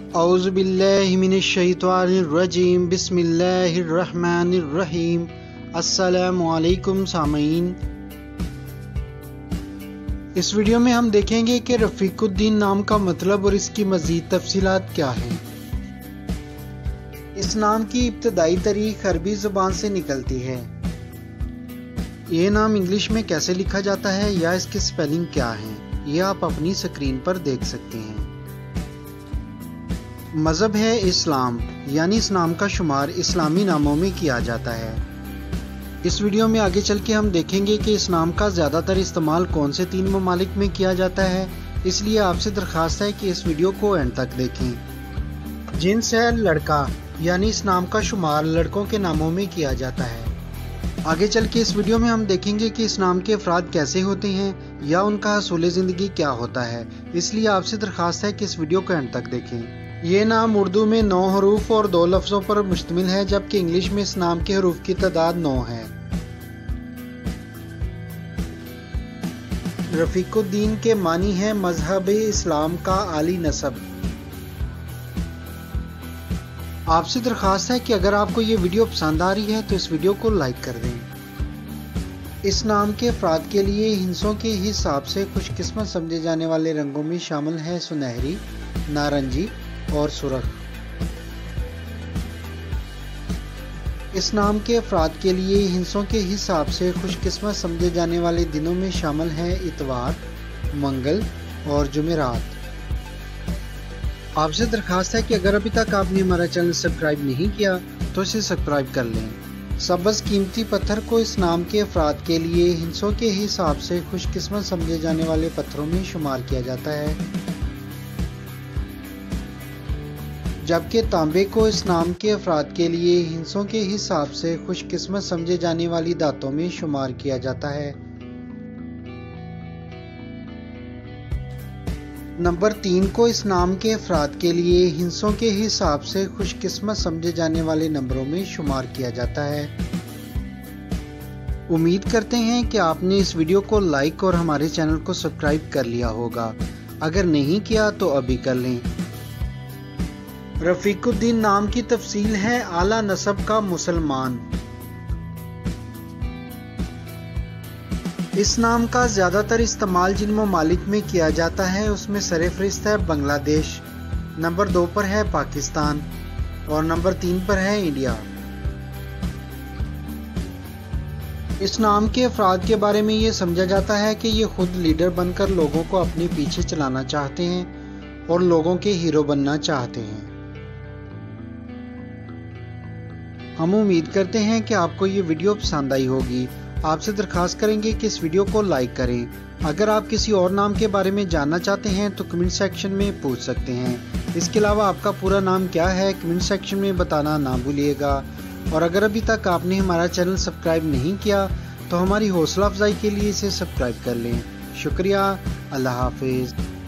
औज़ु बिल्लाहि मिनश शैतानिर रजीम बिस्मिल्लाहिर रहमानिर रहीम। अस्सलामु अलैकुम सामीन। इस वीडियो में हम देखेंगे कि रफ़ीकुद्दीन नाम का मतलब और इसकी मज़ीद तफसीलात क्या हैं। इस नाम की इब्तदाई तारीख अरबी ज़ुबान से निकलती है। ये नाम इंग्लिश में कैसे लिखा जाता है या इसकी स्पेलिंग क्या है, ये आप अपनी स्क्रीन पर देख सकते हैं। मज़हब है इस्लाम, यानी इस नाम का शुमार इस्लामी नामों में किया जाता है। इस वीडियो में आगे चल के हम देखेंगे कि इस नाम का ज़्यादातर इस्तेमाल कौन से 3 ममालिक में किया जाता है, इसलिए आपसे दरख्वास्त है कि इस वीडियो को एंड तक देखें। जिन्स है लड़का, यानी इस नाम का शुमार लड़कों के नामों में किया जाता है। आगे चल के इस वीडियो में हम देखेंगे कि इस नाम के अफराद कैसे होते हैं या उनका हसूल ज़िंदगी क्या होता है, इसलिए आपसे दरख्वास्त है कि इस वीडियो को एंड तक देखें। ये नाम उर्दू में 9 हरूफ और 2 लफ्ज़ों पर मुश्तमिल है, जबकि इंग्लिश में इस नाम के हरूफ की तादाद 9 है। रफ़ीकुद्दीन के मानी है मज़हब इस्लाम का आली नसब। आपसे दरख्वास्त है कि अगर आपको ये वीडियो पसंद आ रही है तो इस वीडियो को लाइक कर दें। इस नाम के अफराद के लिए हिस्सों के हिसाब से खुशकिस्मत समझे जाने वाले रंगों में शामिल हैं सुनहरी, नारंगी और सुर्ख। इस नाम के अफराद के लिए हिस्सों के हिसाब से खुशकिस्मत समझे जाने वाले दिनों में शामिल हैं इतवार, मंगल और जुमेरात। आपसे दरख्वास्त है कि अगर अभी तक आपने हमारा चैनल सब्सक्राइब नहीं किया तो इसे सब्सक्राइब कर लें। सब्ज़ कीमती पत्थर को इस नाम के अफराद के लिए हिस्सों के हिसाब से खुशकिस्मत समझे जाने वाले पत्थरों में शुमार किया जाता है, जबकि तांबे को इस नाम के अफराद के लिए हिस्सों के हिसाब से खुशकिस्मत समझे जाने वाली धातों में शुमार किया जाता है। नंबर 3 को इस नाम के अफराद के लिए हिस्सों के हिसाब से खुशकिस्मत समझे जाने वाले नंबरों में शुमार किया जाता है। उम्मीद करते हैं कि आपने इस वीडियो को लाइक और हमारे चैनल को सब्सक्राइब कर लिया होगा। अगर नहीं किया तो अभी कर लें। रफ़ीकुद्दीन नाम की तफसील है आला नसब का मुसलमान। इस नाम का ज़्यादातर इस्तेमाल जिन ममालिक में किया जाता है उसमें सरफ़हरिस्त है बांग्लादेश, नंबर 2 पर है पाकिस्तान और नंबर 3 पर है इंडिया। इस नाम के अफराद के बारे में ये समझा जाता है कि ये खुद लीडर बनकर लोगों को अपने पीछे चलाना चाहते हैं और लोगों के हीरो बनना चाहते हैं। हम उम्मीद करते हैं कि आपको ये वीडियो पसंद आई होगी। आपसे दरख्वास्त करेंगे कि इस वीडियो को लाइक करें। अगर आप किसी और नाम के बारे में जानना चाहते हैं तो कमेंट सेक्शन में पूछ सकते हैं। इसके अलावा आपका पूरा नाम क्या है कमेंट सेक्शन में बताना ना भूलिएगा। और अगर अभी तक आपने हमारा चैनल सब्सक्राइब नहीं किया तो हमारी हौसला अफजाई के लिए इसे सब्सक्राइब कर लें। शुक्रिया। अल्लाह हाफिज़।